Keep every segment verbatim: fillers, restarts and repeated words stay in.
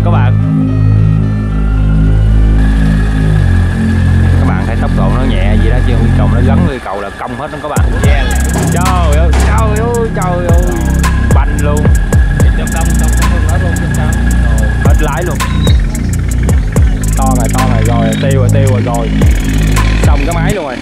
rồi các bạn. Các bạn thấy tốc độ nó nhẹ gì đó chứ huy cầu nó gắn huy cầu là cong hết đó các bạn. Yeah. Trời ơi, trời ơi, trời ơi, banh luôn. Cho cong cong không nói luôn sao? Hết lái luôn. To rồi, to rồi, rồi tiêu rồi, tiêu rồi, rồi. Xong cái máy luôn rồi.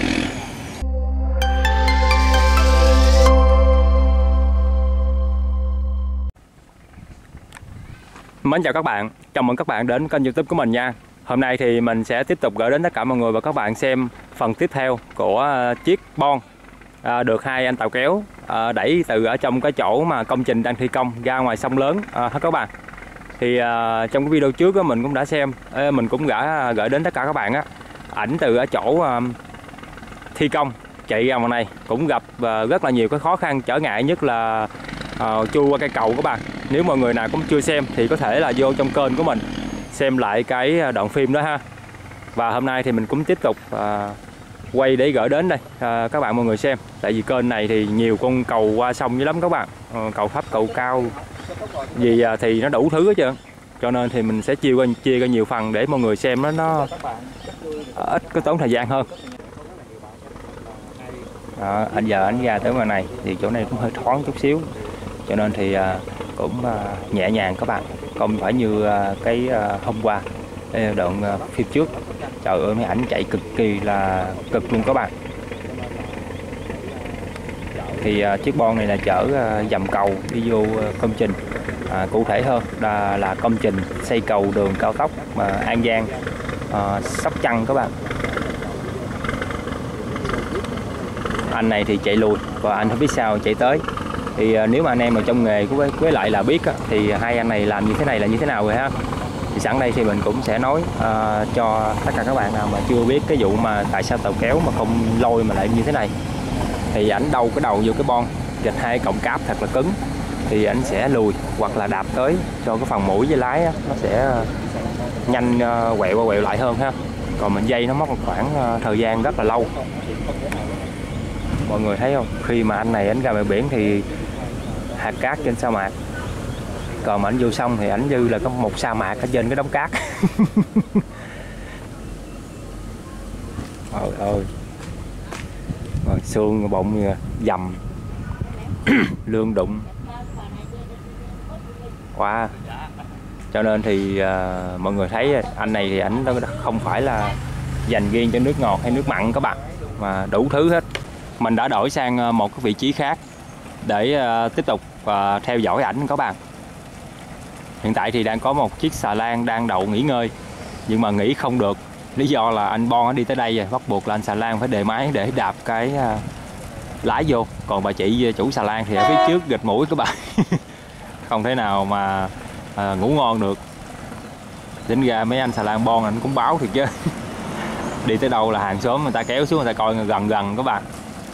Mến chào các bạn, chào mừng các bạn đến kênh YouTube của mình nha. Hôm nay thì mình sẽ tiếp tục gửi đến tất cả mọi người và các bạn xem phần tiếp theo của chiếc bon à, được hai anh tàu kéo à, đẩy từ ở trong cái chỗ mà công trình đang thi công ra ngoài sông lớn à, hết các bạn. Thì à, trong cái video trước đó, mình cũng đã xem, mình cũng đã gửi đến tất cả các bạn á ảnh từ ở chỗ à, thi công chạy ra ngoài này cũng gặp à, rất là nhiều cái khó khăn trở ngại, nhất là à, chui qua cây cầu các bạn. Nếu mọi người nào cũng chưa xem thì có thể là vô trong kênh của mình xem lại cái đoạn phim đó ha. Và hôm nay thì mình cũng tiếp tục à, quay để gửi đến đây à, các bạn mọi người xem. Tại vì kênh này thì nhiều con cầu qua sông dữ lắm các bạn, à, cầu thấp cầu cao gì à, thì nó đủ thứ hết trơn. Cho nên thì mình sẽ chia ra, chia ra nhiều phần để mọi người xem nó, nó ít có tốn thời gian hơn. Đó, anh giờ anh ra tới ngoài này thì chỗ này cũng hơi thoáng chút xíu, cho nên thì à, cũng à, nhẹ nhàng các bạn, không phải như à, cái à, hôm qua đây đoạn à, phía trước. Trời ơi mấy ảnh chạy cực kỳ là cực luôn các bạn. Thì à, chiếc bon này là chở à, dầm cầu đi vô à, công trình, à, cụ thể hơn là, là công trình xây cầu đường cao tốc mà An Giang à, Sóc Trăng các bạn. Anh này thì chạy lùi và anh không biết sao chạy tới. Thì uh, nếu mà anh em ở trong nghề với, với lại là biết á, thì hai anh này làm như thế này là như thế nào rồi ha. Thì sẵn đây thì mình cũng sẽ nói uh, cho tất cả các bạn nào mà chưa biết cái vụ mà tại sao tàu kéo mà không lôi mà lại như thế này. Thì ảnh đâu cái đầu vô cái bon gạch hai cọng cáp thật là cứng, thì ảnh sẽ lùi hoặc là đạp tới cho cái phần mũi với lái á, nó sẽ uh, nhanh uh, quẹo qua quẹo lại hơn ha. Còn mình dây nó mất một khoảng uh, thời gian rất là lâu. Mọi người thấy không, khi mà anh này anh ra bờ biển thì hạt cát trên sa mạc, còn mà anh vô sông thì ảnh như là có một sa mạc ở trên cái đống cát. Trời ơi, rồi xương bụng dầm lương đụng quá. Wow. Cho nên thì uh, mọi người thấy anh này thì ảnh không phải là dành riêng cho nước ngọt hay nước mặn các bạn, mà đủ thứ hết. Mình đã đổi sang một cái vị trí khác để uh, tiếp tục uh, theo dõi ảnh các bạn. Hiện tại thì đang có một chiếc xà lan đang đậu nghỉ ngơi, nhưng mà nghỉ không được, lý do là anh bon đi tới đây rồi, bắt buộc là anh xà lan phải đề máy để đạp cái uh, lái vô. Còn bà chị chủ xà lan thì ở phía trước gịch mũi các bạn. Không thể nào mà uh, ngủ ngon được. Tính ra mấy anh xà lan bon anh cũng báo thiệt chứ. Đi tới đâu là hàng xóm người ta kéo xuống người ta coi gần gần các bạn.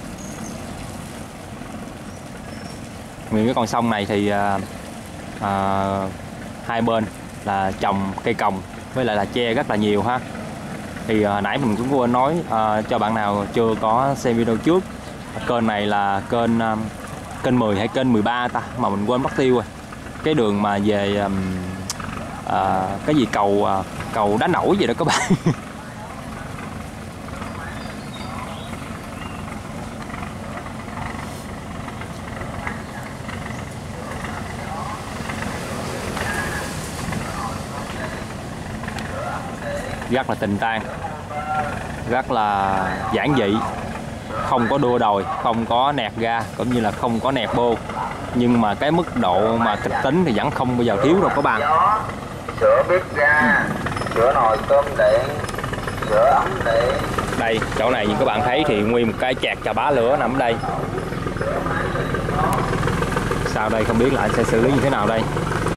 Nguyên cái con sông này thì à, à, hai bên là trồng cây còng với lại là tre rất là nhiều ha. Thì à, nãy mình cũng quên nói à, cho bạn nào chưa có xem video trước, kênh này là kênh à, kênh mười hay kênh mười ba ta mà mình quên mất tiêu rồi. Cái đường mà về à, à, cái gì cầu à, cầu đá nổi gì đó các bạn. Rất là tình tang, rất là giản dị, không có đua đòi, không có nẹt ga cũng như là không có nẹt bô, nhưng mà cái mức độ mà kịch tính thì vẫn không bao giờ thiếu đâu các bạn. Sữa bếp ga, sữa nồi cơm điện, sữa ấm điện. Đây chỗ này như các bạn thấy thì nguyên một cái chạc chà bá lửa nằm ở đây. Sau đây không biết là anh sẽ xử lý như thế nào đây.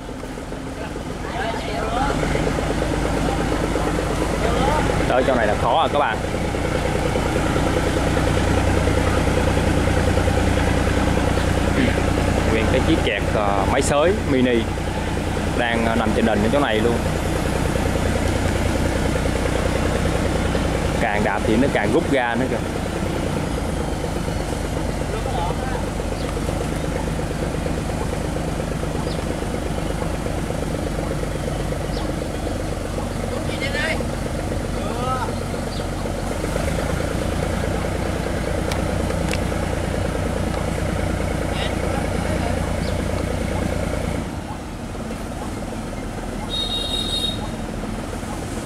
Tới chỗ này là khó rồi các bạn. Nguyên cái chiếc kẹt uh, máy xới mini đang uh, nằm trên đền ở chỗ này luôn. Càng đạp thì nó càng rút ra nữa kìa.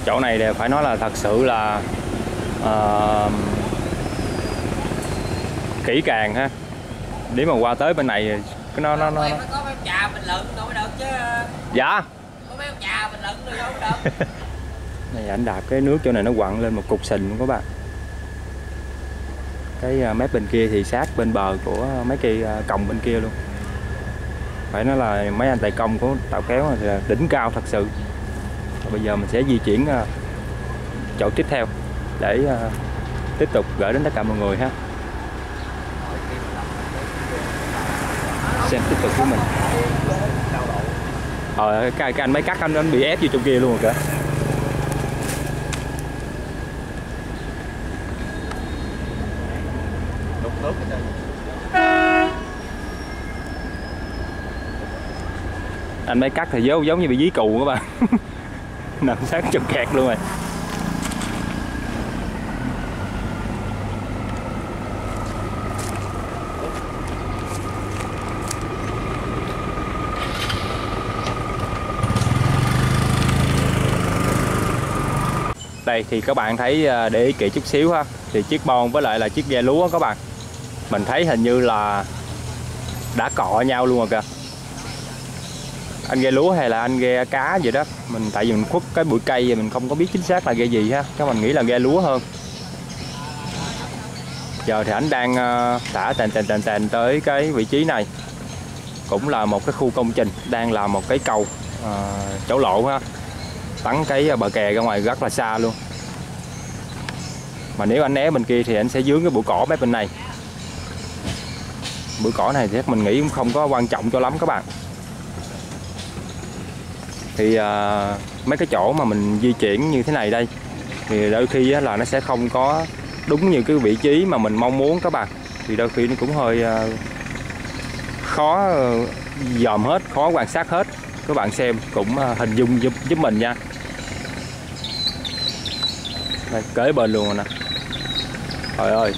chỗ này thì phải nói là thật sự là uh, kỹ càng ha. Nếu mà qua tới bên này cái nó nó nó, nó... có mấy trà mình lựng đâu được chứ. Dạ. Có mấy trà mình lựng rồi đâu được. Này ảnh đạp cái nước chỗ này nó quặn lên một cục sình luôn các bạn. Cái mép bên kia thì sát bên bờ của mấy cây còng bên kia luôn. Phải nói là mấy anh tài công của tàu kéo thì là đỉnh cao thật sự. Bây giờ mình sẽ di chuyển chỗ tiếp theo để tiếp tục gửi đến tất cả mọi người ha. Xem tiếp tục của mình. Ờ, cái, cái anh máy cắt anh, anh bị ép vô trong kia luôn rồi kìa. Anh máy cắt thì giống giống như bị dí cù các bạn. Nằm sát chân kẹt luôn rồi. Đây thì các bạn thấy để ý kỹ chút xíu ha, thì chiếc bon với lại là chiếc ghe lúa các bạn, mình thấy hình như là đã cọ nhau luôn rồi kìa. Anh ghe lúa hay là anh ghe cá gì đó, mình tại vì mình khuất cái bụi cây và mình không có biết chính xác là ghe gì ha, các mình nghĩ là ghe lúa hơn. Giờ thì anh đang thả tèn tèn tèn tèn tới cái vị trí này, cũng là một cái khu công trình đang làm một cái cầu uh, chảo lộ ha, tắn cái bờ kè ra ngoài rất là xa luôn. Mà nếu anh né bên kia thì anh sẽ dướng cái bụi cỏ mấy bên này. Bụi cỏ này thì mình nghĩ cũng không có quan trọng cho lắm các bạn. Thì uh, mấy cái chỗ mà mình di chuyển như thế này đây thì đôi khi là nó sẽ không có đúng như cái vị trí mà mình mong muốn các bạn. Thì đôi khi nó cũng hơi uh, khó uh, dòm hết, khó quan sát hết. Các bạn xem cũng uh, hình dung giúp, giúp mình nha. Đây, kế bên luôn rồi nè. Trời ơi.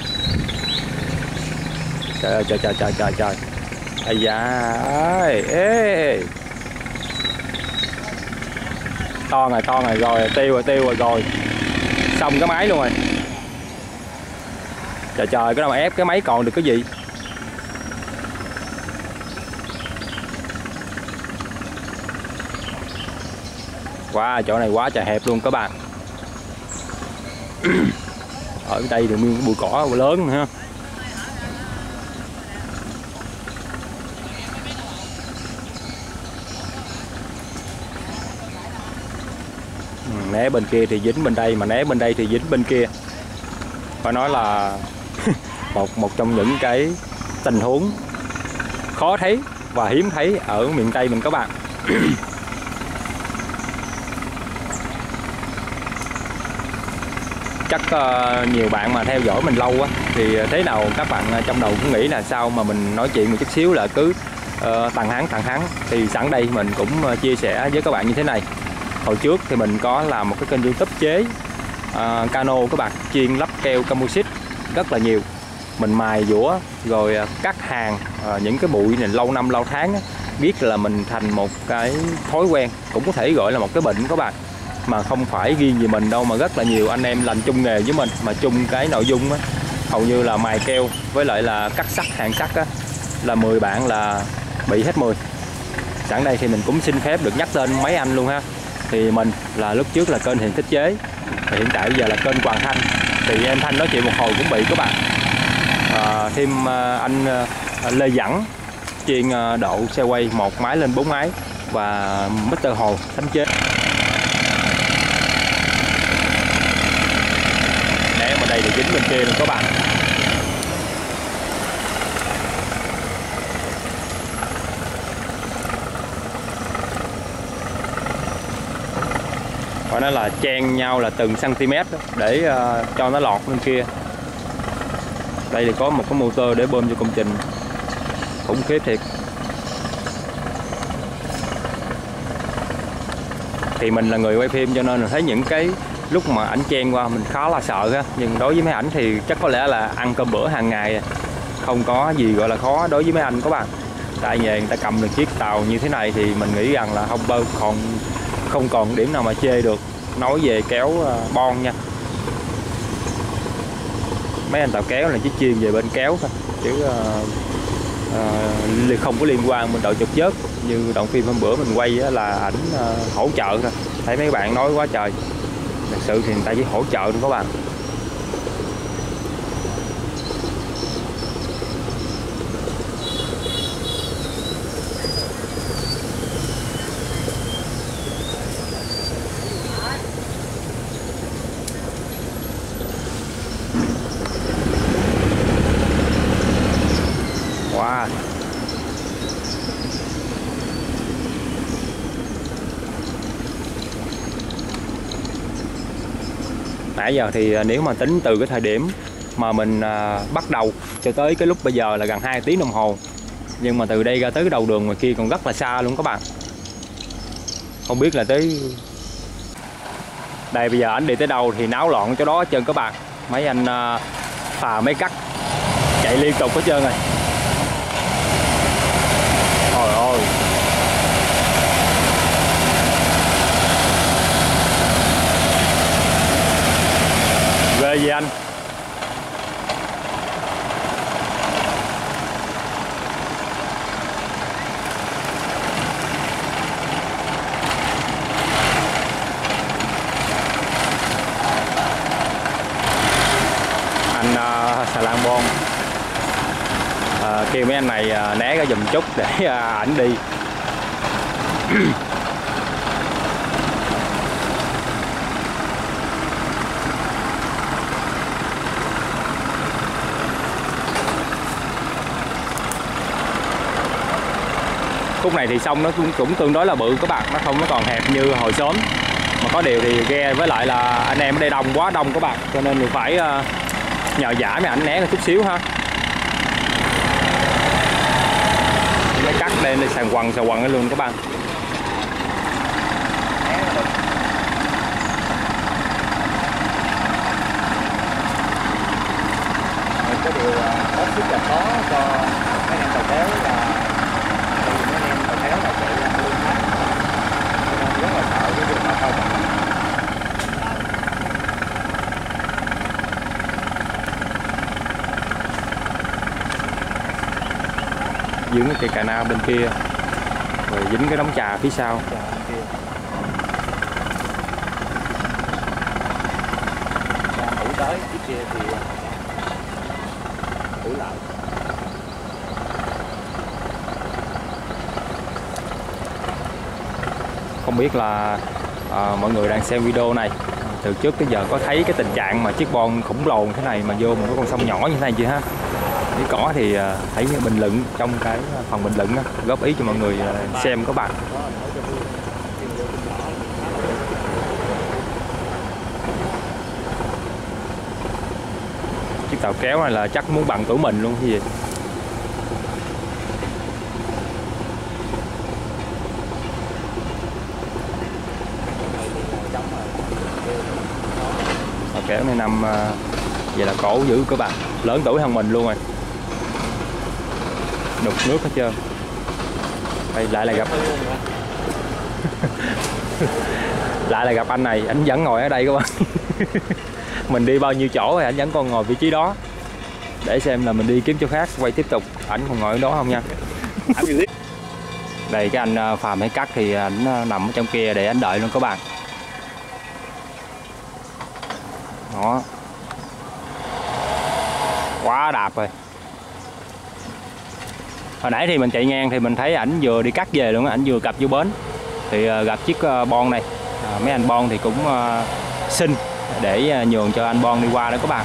Trời ơi, trời trời trời trời trời. Ây da ơi, ê. To rồi, to rồi, rồi, tiêu rồi, tiêu rồi, rồi. Xong cái máy luôn rồi. Trời trời, cái nào mà ép cái máy còn được cái gì. Wow, chỗ này quá trời hẹp luôn các bạn. Ở đây thì nguyên bụi cỏ lớn nữa ha. Ừ, né bên kia thì dính bên đây, mà né bên đây thì dính bên kia. Phải nói là một một trong những cái tình huống khó thấy và hiếm thấy ở miền Tây mình các bạn. Chắc uh, nhiều bạn mà theo dõi mình lâu á thì thế nào các bạn trong đầu cũng nghĩ là sao mà mình nói chuyện một chút xíu là cứ uh, tằng hắng tằng hắng. Thì sẵn đây mình cũng uh, chia sẻ với các bạn như thế này. Hồi trước thì mình có làm một cái kênh YouTube chế uh, cano các bạn, chuyên lắp keo composite rất là nhiều. Mình mài dũa rồi uh, cắt hàng uh, những cái bụi này lâu năm lâu tháng á, biết là mình thành một cái thói quen, cũng có thể gọi là một cái bệnh các bạn. Mà không phải riêng gì mình đâu, mà rất là nhiều anh em làm chung nghề với mình mà chung cái nội dung á, hầu như là mài keo với lại là cắt sắt, hàng sắt á, là mười bạn là bị hết mười. Sẵn đây thì mình cũng xin phép được nhắc tên mấy anh luôn ha. Thì mình là lúc trước là kênh Hiền Thích Chế, thì hiện tại bây giờ là kênh Hoàng Thanh. Thì em Thanh nói chuyện một hồi cũng bị các bạn. À, thêm anh Lê Dẫn chuyên độ xe quay một máy lên bốn máy, và mít tơ Hồ Thánh Chế. Để mà đây thì dính bên kia luôn các bạn. Và nó là chen nhau là từng cm để uh, cho nó lọt bên kia. Đây thì có một cái motor để bơm cho công trình, khủng khiếp thiệt. Thì mình là người quay phim cho nên là thấy những cái lúc mà ảnh chen qua mình khá là sợ ha. Nhưng đối với mấy ảnh thì chắc có lẽ là ăn cơm bữa hàng ngày, không có gì gọi là khó đối với mấy anh các bạn. Tại nhà người ta cầm được chiếc tàu như thế này thì mình nghĩ rằng là không bao còn không còn điểm nào mà chê được. nói về kéo bon nha. Mấy anh tàu kéo là chỉ chuyên về bên kéo thôi, chứ uh, uh, không có liên quan bên đội trục vớt như đoạn phim hôm bữa mình quay á, là ảnh uh, hỗ trợ thôi. Thấy mấy bạn nói quá trời, thật sự thì người ta chỉ hỗ trợ thôi các bạn. Wow. Nãy giờ thì nếu mà tính từ cái thời điểm mà mình à, bắt đầu cho tới cái lúc bây giờ là gần hai tiếng đồng hồ. Nhưng mà từ đây ra tới cái đầu đường ngoài kia còn rất là xa luôn các bạn. Không biết là tới đây bây giờ anh đi tới đâu thì náo loạn chỗ đó hết trơn các bạn. Mấy anh à, phà mấy cắt chạy liên tục hết trơn rồi. Trời ơi. Ghê gì anh. Anh uh, xà lan bon uh, kêu mấy anh này uh, né ra giùm chút để uh, ảnh đi. Khúc này thì sông nó cũng, cũng tương đối là bự các bạn, nó không nó còn hẹp như hồi sớm. Mà có điều thì ghe với lại là anh em ở đây đông, quá đông các bạn, cho nên mình phải uh, nhờ giả mấy ảnh né ra chút xíu ha. Cái cắt lên đi sàn quần sàn quần luôn các bạn. Cái điều hết sức là khó cho mấy em tàu kéo là mấy em tàu kéo là chạy ra luôn hết, cho nên rất là sợ cái việc mà coi trọng. Dướng cái cây cà na bên kia rồi dính cái đống trà phía sau. Thử tới chiếc kia thì thử lại. Không biết là à, mọi người đang xem video này từ trước tới giờ có thấy cái tình trạng mà chiếc bon khổng lồ thế này mà vô một cái con sông nhỏ như thế này chưa ha? Nếu có thì thấy bình luận trong cái phần bình luận đó, góp ý cho mọi người xem các bạn. Chiếc tàu kéo này là chắc muốn bằng tuổi mình luôn cái gì. Tàu kéo này nằm vậy là cổ dữ các bạn, lớn tuổi hơn mình luôn rồi. Đục nước hết trơn. Đây lại là gặp lại là gặp anh này, anh vẫn ngồi ở đây các bạn. Mình đi bao nhiêu chỗ thì anh vẫn còn ngồi vị trí đó. Để xem là mình đi kiếm chỗ khác quay tiếp tục ảnh còn ngồi ở đó không nha. Đây cái anh phà máy cắt thì ảnh nằm ở trong kia để anh đợi luôn các bạn. Đó. Quá đạp rồi. Hồi nãy thì mình chạy ngang thì mình thấy ảnh vừa đi cắt về luôn, ảnh vừa cặp vô bến thì uh, gặp chiếc uh, bon này. À, mấy anh bon thì cũng uh, xin để uh, nhường cho anh bon đi qua đó các bạn.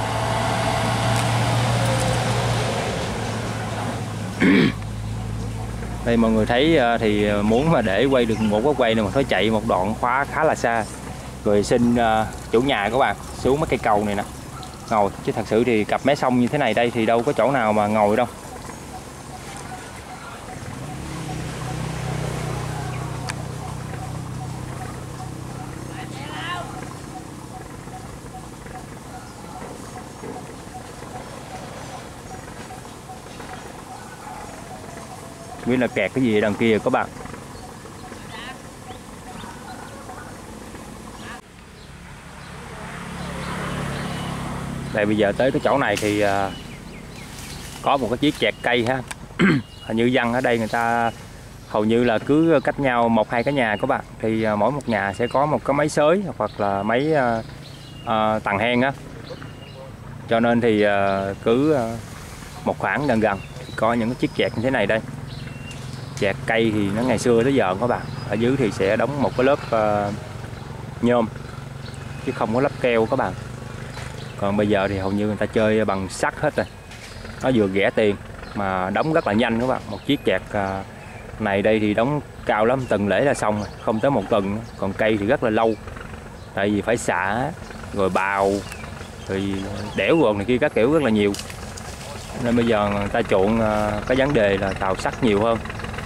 Đây mọi người thấy uh, thì muốn mà để quay được một cái quay này mà phải chạy một đoạn khá khá là xa, rồi xin uh, chủ nhà các bạn xuống mấy cây cầu này nè ngồi, chứ thật sự thì cặp mé sông như thế này đây thì đâu có chỗ nào mà ngồi đâu. Biết là kẹt cái gì đằng kia các bạn. Đây bây giờ tới cái chỗ này thì uh, có một cái chiếc chẹt cây ha. Hình như dân ở đây người ta hầu như là cứ cách nhau một hai cái nhà các bạn, thì uh, mỗi một nhà sẽ có một cái máy xới hoặc là máy uh, uh, tầng hen á, cho nên thì uh, cứ uh, một khoảng gần gần thì có những cái chiếc chẹt như thế này đây. Chẹt cây thì nó ngày xưa tới giờ các bạn, ở dưới thì sẽ đóng một cái lớp uh, nhôm chứ không có lắp keo các bạn. Còn bây giờ thì hầu như người ta chơi bằng sắt hết rồi, nó vừa rẻ tiền mà đóng rất là nhanh các bạn. Một chiếc chẹt uh, này đây thì đóng cao lắm, tuần lễ là xong rồi, không tới một tuần. Còn cây thì rất là lâu, tại vì phải xả rồi bào thì đẽo ruộng này kia các kiểu rất là nhiều, nên bây giờ người ta chuộng uh, cái vấn đề là tàu sắt nhiều hơn.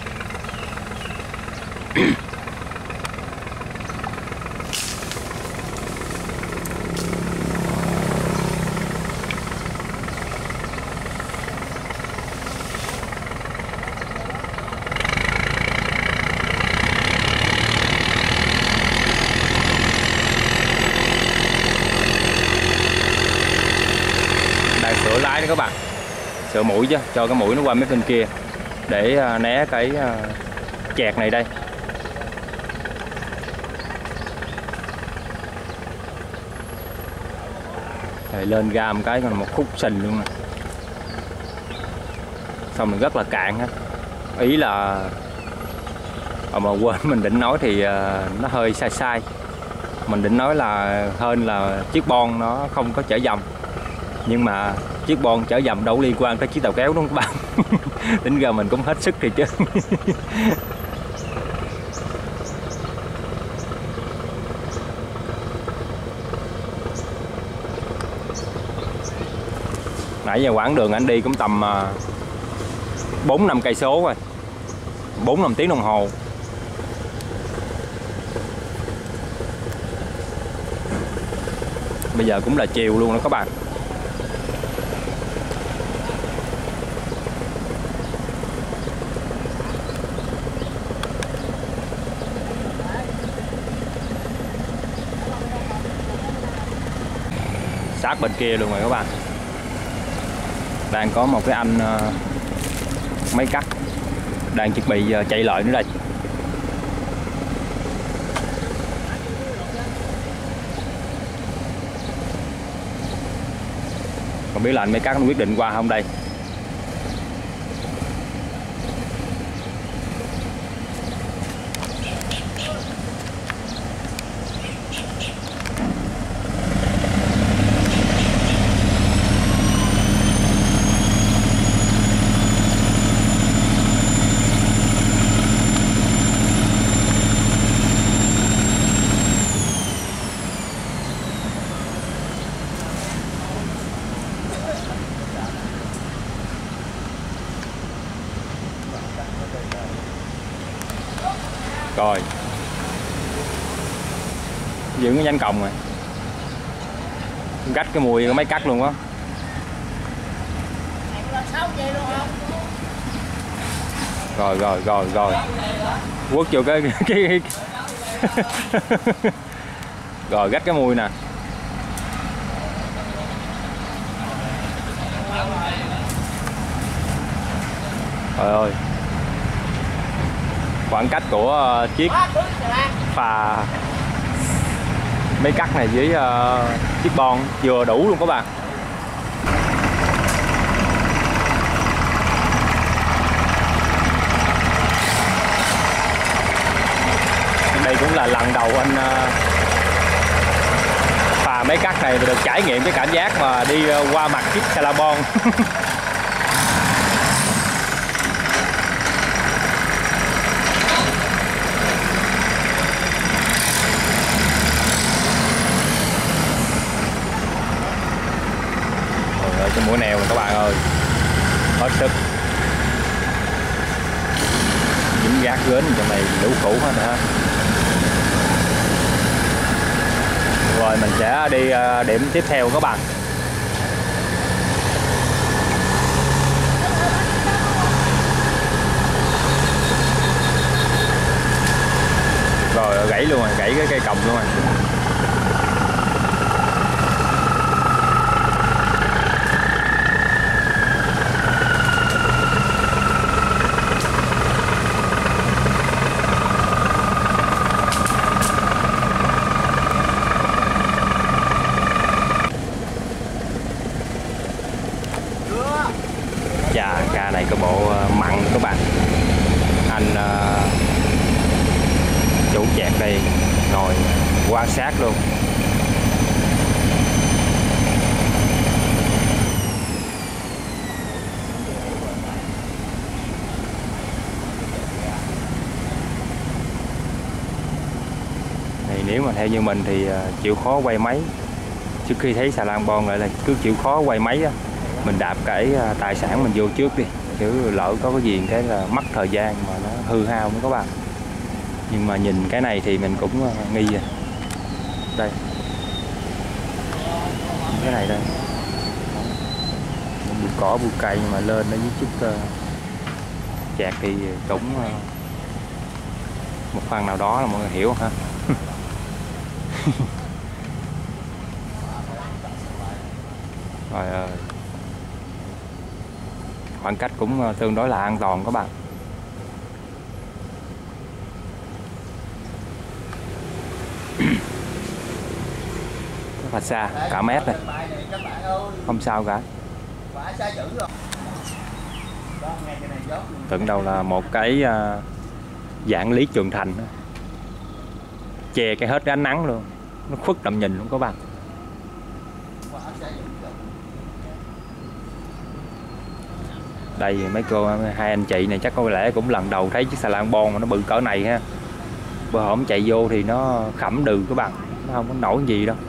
Sửa lái đó các bạn, sửa mũi chứ, cho cái mũi nó qua mấy bên kia để uh, né cái uh, chẹt này đây. Rồi lên ga một cái còn một khúc sình luôn nè, xong rồi rất là cạn á. Ý là à, mà quên mình định nói thì uh, nó hơi sai sai. Mình định nói là hơn là chiếc bon nó không có chở dầm, nhưng mà chiếc bon chở dầm đâu liên quan tới chiếc tàu kéo đúng không các bạn? Tính ra mình cũng hết sức thì chứ. Nãy giờ quãng đường anh đi cũng tầm bốn năm cây số rồi, bốn năm tiếng đồng hồ. Bây giờ cũng là chiều luôn đó các bạn. Sát bên kia luôn rồi các bạn. Đang có một cái anh uh, máy cắt đang chuẩn bị uh, chạy lại nữa đây. Không biết là anh máy cắt nó quyết định qua không đây. Rồi giữ cái nhánh còng rồi, gách cái mùi cái máy cắt luôn á. Rồi rồi rồi rồi quất vô cái cái, cái... Rồi gách cái mùi nè. Trời ơi, khoảng cách của uh, chiếc phà máy cắt này với uh, chiếc bon vừa đủ luôn các bạn. Đây cũng là lần đầu anh uh, phà máy cắt này được trải nghiệm cái cảm giác mà đi uh, qua mặt chiếc xà la bon. Cái mũi nèo này các bạn ơi, hết sức. Dính gác gến trong này lũ cũ hết hả. Rồi mình sẽ đi điểm tiếp theo các bạn. Rồi gãy luôn rồi, gãy cái cây còng luôn rồi. đây ngồi quan sát luôn. Này nếu mà theo như mình thì chịu khó quay máy trước khi thấy xà lan bon, lại là cứ chịu khó quay máy á, mình đạp cái tài sản mình vô trước đi, chứ lỡ có cái gì cái là mất thời gian mà nó hư hao nữa các bạn. Nhưng mà nhìn cái này thì mình cũng nghi rồi. Đây, cái này đây, bụi cỏ bụi cây mà lên nó với chút uh, chạc thì cũng uh, một phần nào đó là mọi người hiểu ha. Rồi ơi, khoảng cách cũng tương đối là an toàn các bạn. Rất là xa, cả mét này, không sao cả. Tưởng đâu là một cái uh, dạng Lý Trường Thành đó. Che cái hết cái ánh nắng luôn, nó khuất tầm nhìn luôn các bạn. Đây mấy cô hai anh chị này chắc có lẽ cũng lần đầu thấy chiếc xà lan bon mà nó bự cỡ này ha. Bữa hổm chạy vô thì nó khẩm đừ các bạn, nó không có nổi gì đâu.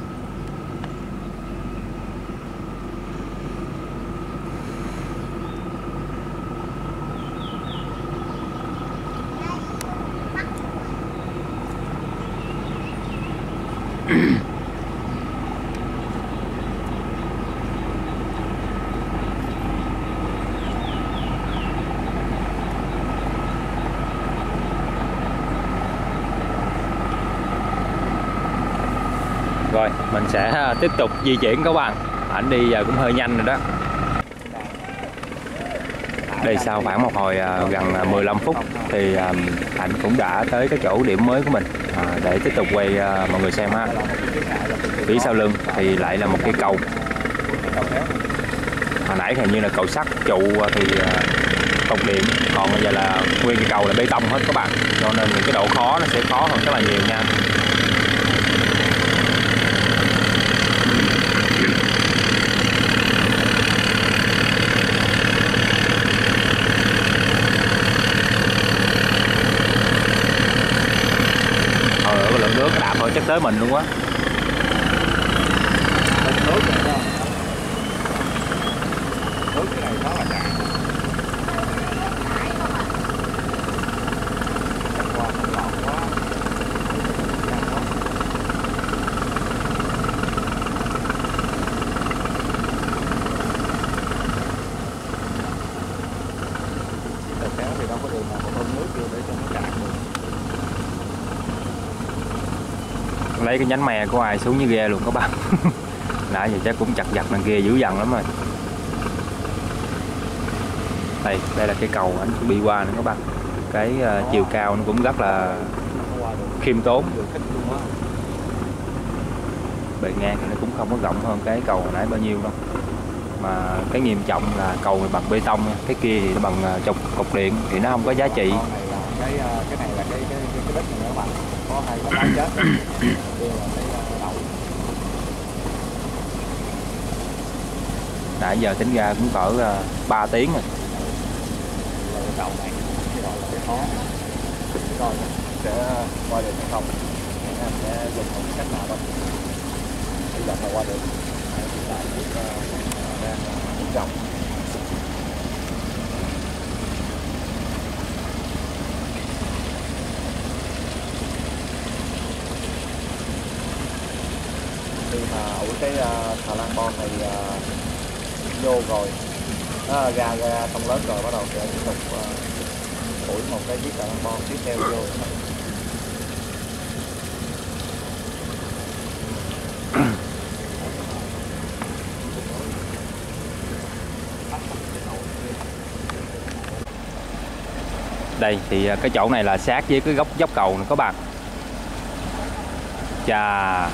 Rồi mình sẽ tiếp tục di chuyển các bạn. Ảnh đi giờ cũng hơi nhanh rồi đó. Đây sau khoảng một hồi gần mười lăm phút thì ảnh cũng đã tới cái chỗ điểm mới của mình, à, để tiếp tục quay mọi người xem ha. Phía sau lưng thì lại là một cây cầu. Hồi nãy hình như là cầu sắt, trụ thì cột điện, còn bây giờ là nguyên cây cầu là bê tông hết các bạn, cho nên cái độ khó nó sẽ khó hơn rất là nhiều nha. Nước đạp thôi chắc tới mình luôn quá. Nước cái này nó là cạn. Kéo thì đâu có đường nào có bơm nước vô để cho nó cạn được. Lấy cái nhánh me của ai xuống như ghe luôn các bạn. Nãy giờ chắc cũng chặt giặt đằng kia dữ dằn lắm rồi. Đây, đây là cái cầu anh chuẩn bị qua nữa các bạn. Cái uh, chiều cao nó cũng rất là khiêm tốn. Bề ngang thì nó cũng không có rộng hơn cái cầu hồi nãy bao nhiêu đâu. Mà cái nghiêm trọng là cầu này bằng bê tông, cái kia thì nó bằng chọc cột điện thì nó không có giá trị. Cái cái này là cái cái cái đất này các bạn. Có hai cái đá chết. Nãy giờ tính ra cũng cỡ uh, ba tiếng rồi. Đầu này cái gọi là cái khó. Rồi sẽ qua được hay không? Em sẽ dùng một cách nào đó. Bây giờ phải qua được. Hiện tại chúng ta đang trồng. Khi mà ủi cái uh, xà lan bon này uh, vô rồi, nó ra ra sông lớn rồi bắt đầu sẽ tiếp tục uh, ủi một cái chiếc xà lan bon tiếp theo vô. Đây thì cái chỗ này là sát với cái góc dốc cầu này các bạn. Chà,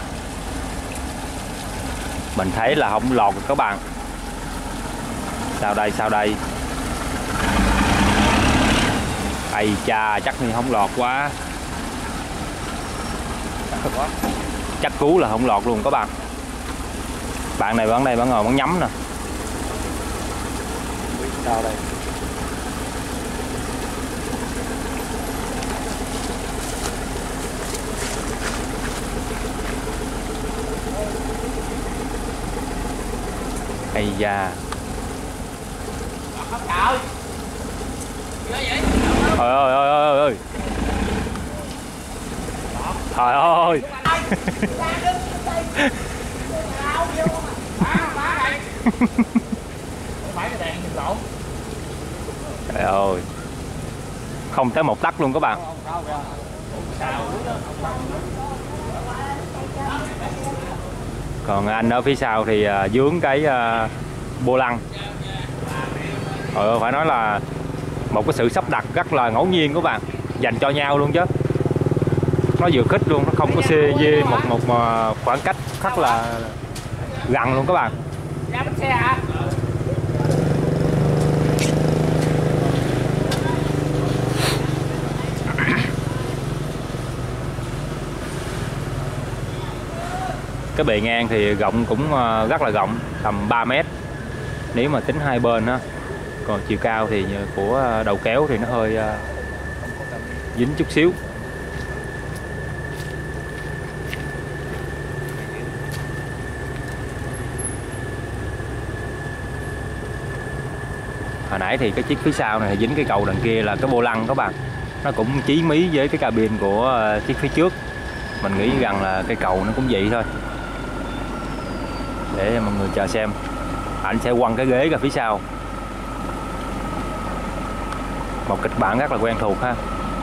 mình thấy là không lọt rồi các bạn. Sao đây, sao đây? Ây cha, chắc thì không lọt quá. Chắc cú là không lọt luôn các bạn. Bạn này vẫn đây vẫn ngồi vẫn nhắm nè. Sao đây? Ây da. Trời. Ghê vậy? Trời ơi ơi ơi ơi. Trời ơi. Trời ơi. Không tới một tấc luôn các bạn. Còn anh ở phía sau thì uh, dướng cái uh, bô lăng. Ờ, phải nói là một cái sự sắp đặt rất là ngẫu nhiên các bạn, dành cho nhau luôn chứ. Nó vừa khích luôn, nó không có xê dê một một uh, khoảng cách rất là gần luôn các bạn. Ra bánh xe hả? Cái bề ngang thì rộng cũng rất là rộng, tầm ba mét nếu mà tính hai bên á. Còn chiều cao thì của đầu kéo thì nó hơi dính chút xíu. Hồi nãy thì cái chiếc phía sau này dính cái cầu đằng kia là cái bô lăng các bạn. Nó cũng chí mí với cái cabin của chiếc phía trước. Mình nghĩ rằng là cây cầu nó cũng vậy thôi. Để mọi người chờ xem. Anh sẽ quăng cái ghế ra phía sau. Một kịch bản rất là quen thuộc ha.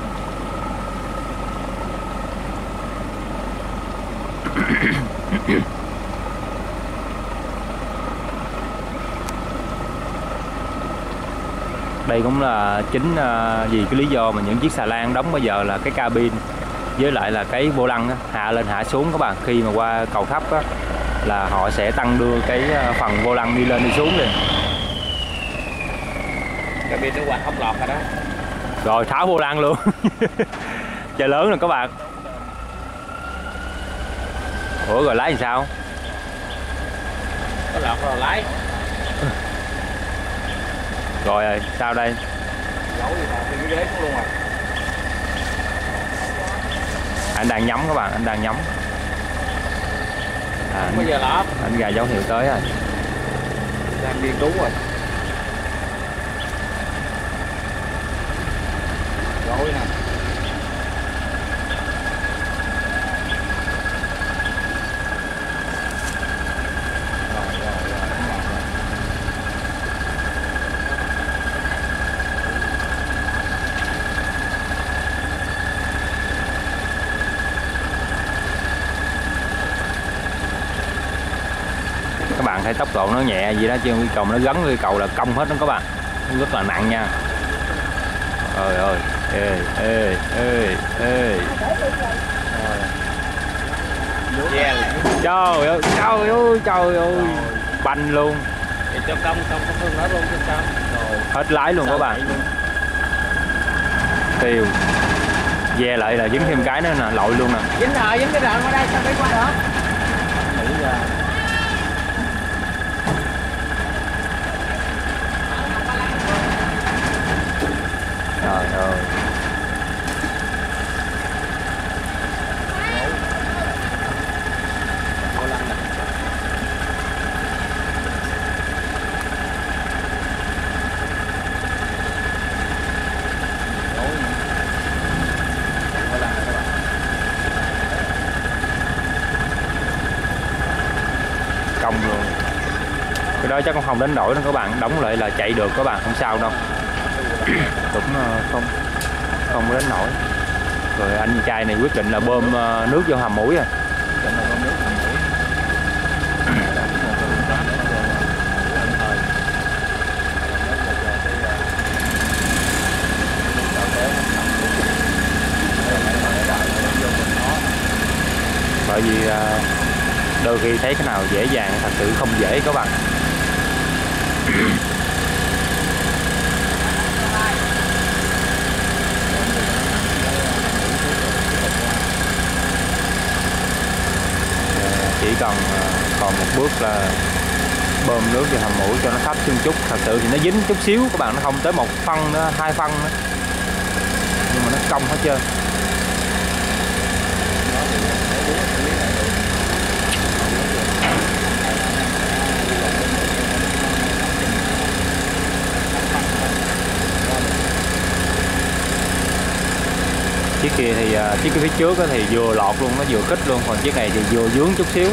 Đây cũng là chính uh, vì cái lý do mà những chiếc xà lan đóng bây giờ là cái cabin với lại là cái vô lăng á, hạ lên hạ xuống các bạn. Khi mà qua cầu thấp á, là họ sẽ tăng đưa cái phần vô lăng đi lên đi xuống đi. Cabin nó quạt không lọt rồi đó. Rồi tháo vô lăng luôn. Trời lớn rồi các bạn. Ủa rồi lái thì sao? Có lọt rồi lái. Rồi rồi sao đây? Giấu gì mà cái ghế xuống luôn rồi. Anh đang nhắm các bạn, anh đang nhắm. À, anh, bây giờ lọt. Anh gà dấu hiệu tới rồi. Đang đi đúng rồi. Rồi nè. Các bạn thấy tốc độ nó nhẹ gì đó chứ cái cầu nó gắn cái cầu là cong hết đó các bạn. Nó rất là nặng nha. Trời ơi. Ê ê ê ê. Yeah. Trời ơi, trời ơi, trời ơi. Banh luôn. Để cho công công có thương nó luôn cho sao. Rồi. Hết lái luôn các bạn. Tiêu. Ve lại là dính thêm cái nữa nè, lội luôn nè. Dính rồi, dính cái rợn qua đây sao đi qua được? Nghĩ ra. Trời ơi. Cong luôn. Cái đó chắc cũng không đến nổi đâu các bạn, đóng lại là chạy được các bạn, không sao đâu. Cũng không không đến nổi. Rồi anh trai này quyết định là bơm nước vô hầm mũi rồi. Bởi vì đôi khi thấy cái nào dễ dàng thật sự không dễ các bạn. cần còn một bước là bơm nước vào hầm mũi cho nó thấp chút chút. Thật sự thì nó dính chút xíu các bạn, nó không tới một phân nữa, hai phân nữa, nhưng mà nó cong hết trơn. Chiếc kia thì chiếc cái phía trước thì vừa lọt luôn, nó vừa khít luôn, còn chiếc này thì vừa vướng chút xíu.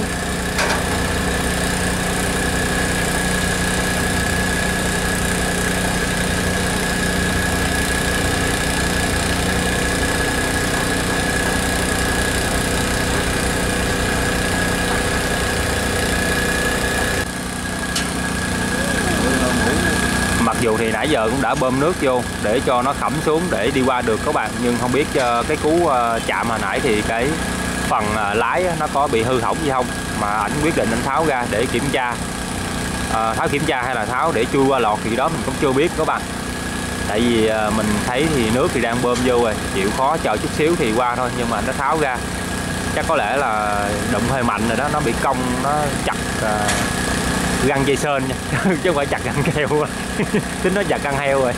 Mặc dù thì nãy giờ cũng đã bơm nước vô để cho nó khẩm xuống để đi qua được các bạn, nhưng không biết cái cú chạm hồi nãy thì cái phần lái nó có bị hư hỏng gì không, mà ảnh quyết định anh tháo ra để kiểm tra. À, tháo kiểm tra hay là tháo để chui qua lọt thì đó mình cũng chưa biết các bạn. Tại vì mình thấy thì nước thì đang bơm vô rồi, chịu khó chờ chút xíu thì qua thôi, nhưng mà anh nó tháo ra chắc có lẽ là đụng hơi mạnh rồi đó, nó bị cong, nó chặt găng dây sên nha chứ không phải chặt găng keo. Tính nó chặt găng heo rồi.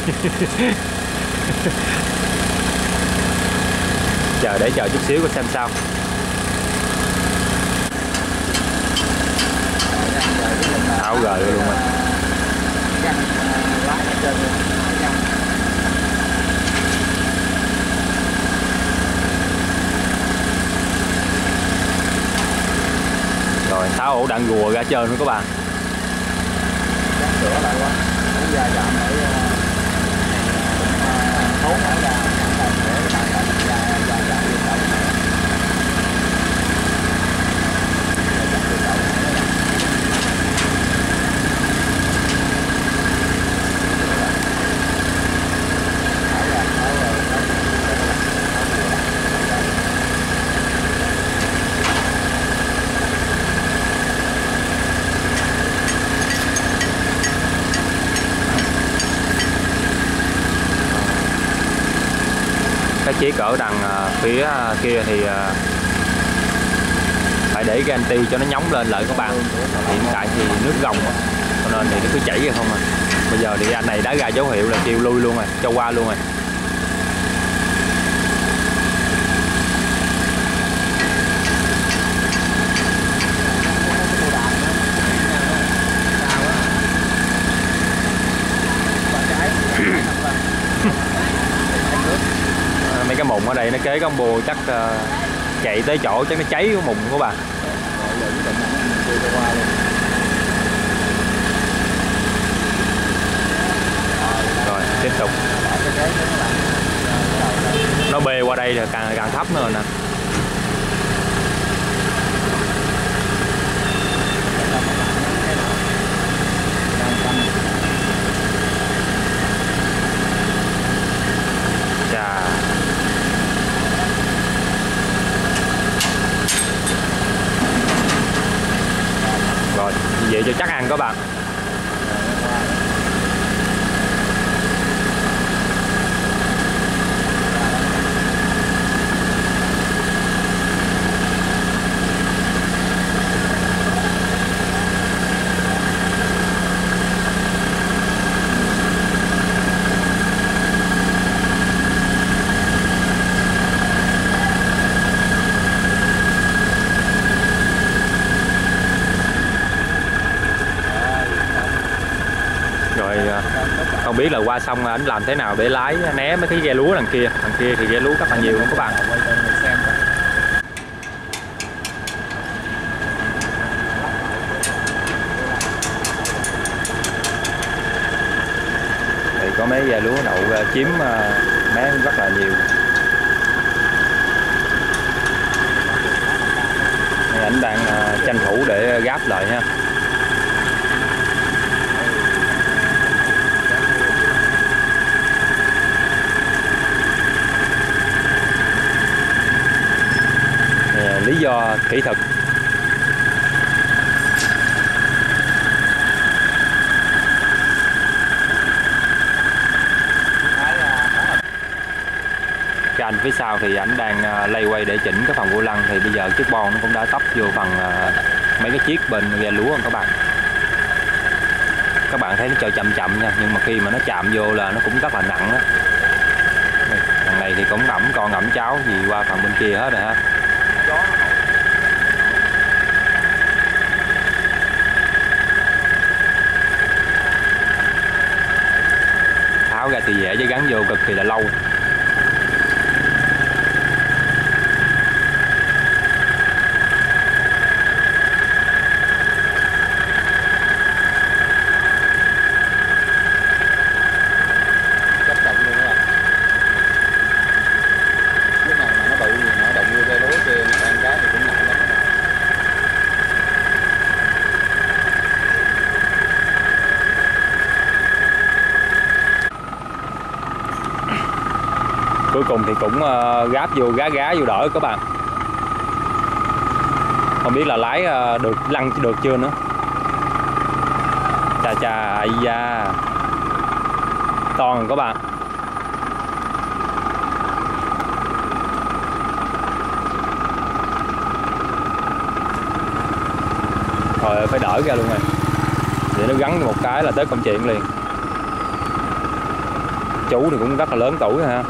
Chờ để chờ chút xíu coi xem sao. Tháo gời luôn rồi. Rồi tháo ổ đạn rùa ra trơn nữa các bạn. Sửa lại quá, muốn ra chạm để thốn nó ra, để bạn ra ra ra ra đi đâu. Cái chiếc ở đằng phía kia thì phải để cái anti cho nó nhóng lên lại các bạn. Hiện tại thì nước gồng cho nên thì nó cứ chảy ra không à. Bây giờ thì anh này đã ra dấu hiệu là kêu lui luôn rồi, cho qua luôn rồi. Mấy cái mùng ở đây nó kế con bồ chắc uh, chạy tới chỗ chắc nó cháy cái mùng của bà. Rồi tiếp tục. Nó bê qua đây là càng càng thấp nữa rồi nè. Rồi, vậy cho chắc ăn các bạn. Không biết là qua xong ảnh làm thế nào để lái né mấy cái ghe lúa đằng kia. Đằng kia thì ghe lúa rất là nhiều luôn các bạn. Thì có mấy ghe lúa đậu chiếm mé rất là nhiều. Ảnh đang tranh thủ để gáp lại ha. Lý do kỹ thuật. Cái anh phía sau thì ảnh đang lay quay để chỉnh cái phần vô lăng, thì bây giờ chiếc bon nó cũng đã tấp vô phần mấy cái chiếc bên ghe lúa không các bạn. Các bạn thấy nó chơi chậm chậm nha, nhưng mà khi mà nó chạm vô là nó cũng rất là nặng đó. Thằng này thì cũng ẩm con ẩm cháu gì qua phần bên kia hết rồi ha. Tháo ra thì dễ chứ gắn vô cực kỳ là lâu. Cuối cùng thì cũng uh, gáp vô gá gá vô đỡ các bạn. Không biết là lái uh, được lăn được chưa nữa. Chà chà ai da. To rồi các bạn. Rồi phải đỡ ra luôn rồi. Để nó gắn một cái là tới công chuyện liền. Chú thì cũng rất là lớn tuổi ha.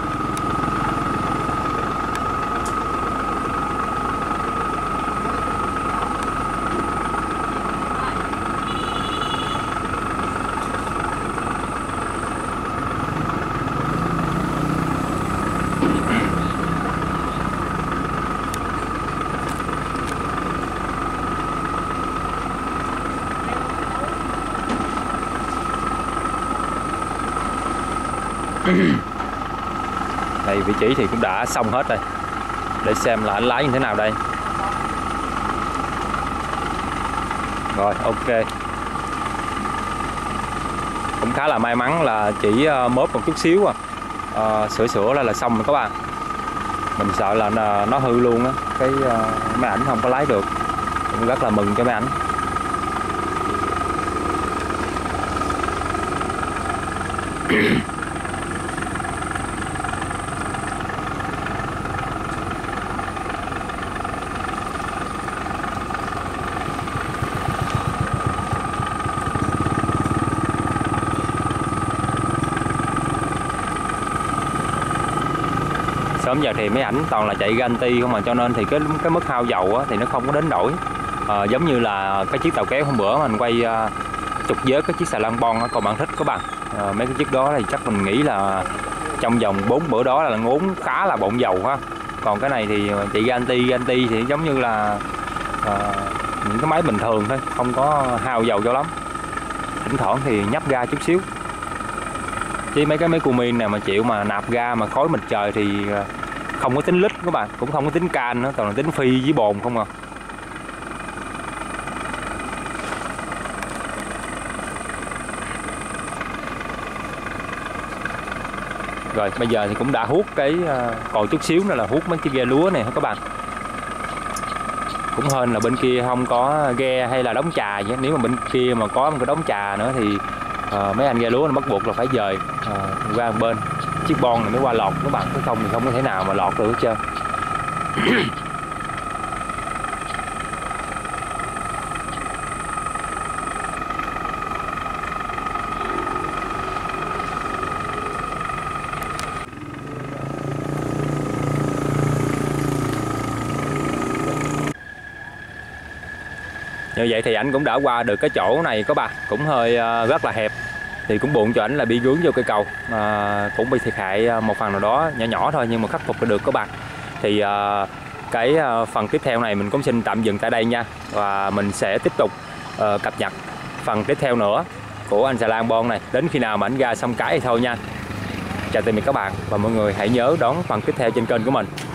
Đây vị trí thì cũng đã xong hết rồi. Để xem là anh lái như thế nào đây. Rồi ok. Cũng khá là may mắn là chỉ mớp một chút xíu à. À, sửa sửa là là xong rồi các bạn. Mình sợ là nó hư luôn á. Cái uh, máy ảnh không có lái được. Cũng rất là mừng cho máy ảnh. Sớm giờ thì mấy ảnh toàn là chạy ganti không mà, cho nên thì cái cái mức hao dầu á, thì nó không có đến nổi. À, giống như là cái chiếc tàu kéo hôm bữa mình quay uh, trục vớt cái chiếc xà lan bon á, còn bạn thích các bạn. À, mấy cái chiếc đó thì chắc mình nghĩ là trong vòng bốn bữa đó là ngốn khá là bộn dầu ha. Còn cái này thì chạy ganti ganti thì giống như là uh, những cái máy bình thường thôi, không có hao dầu cho lắm. Thỉnh thoảng thì nhấp ga chút xíu. Chứ mấy cái máy Cummins này mà chịu mà nạp ga mà khói mịt trời thì không có tính lít các bạn, cũng không có tính can nữa, toàn là tính phi với bồn không à. Rồi bây giờ thì cũng đã hút cái còn chút xíu nữa là hút mấy cái ghe lúa này các bạn. Cũng hên là bên kia không có ghe hay là đống trà vậy. Nếu mà bên kia mà có một cái đống trà nữa thì uh, mấy anh ghe lúa nó bắt buộc là phải dời uh, qua một bên chiếc bon này mới qua lọt các bạn, chứ không thì không có thể nào mà lọt được hết trơn. Như vậy thì anh cũng đã qua được cái chỗ này các bạn, cũng hơi uh, rất là hẹp. Thì cũng buồn cho ảnh là bị vướng vô cây cầu, à, cũng bị thiệt hại một phần nào đó nhỏ nhỏ thôi, nhưng mà khắc phục được các bạn. Thì à, cái à, phần tiếp theo này mình cũng xin tạm dừng tại đây nha, và mình sẽ tiếp tục à, cập nhật phần tiếp theo nữa của anh xà lan bon này, đến khi nào mà anh ra xong cái thì thôi nha. Chào tạm biệt các bạn, và mọi người hãy nhớ đón phần tiếp theo trên kênh của mình.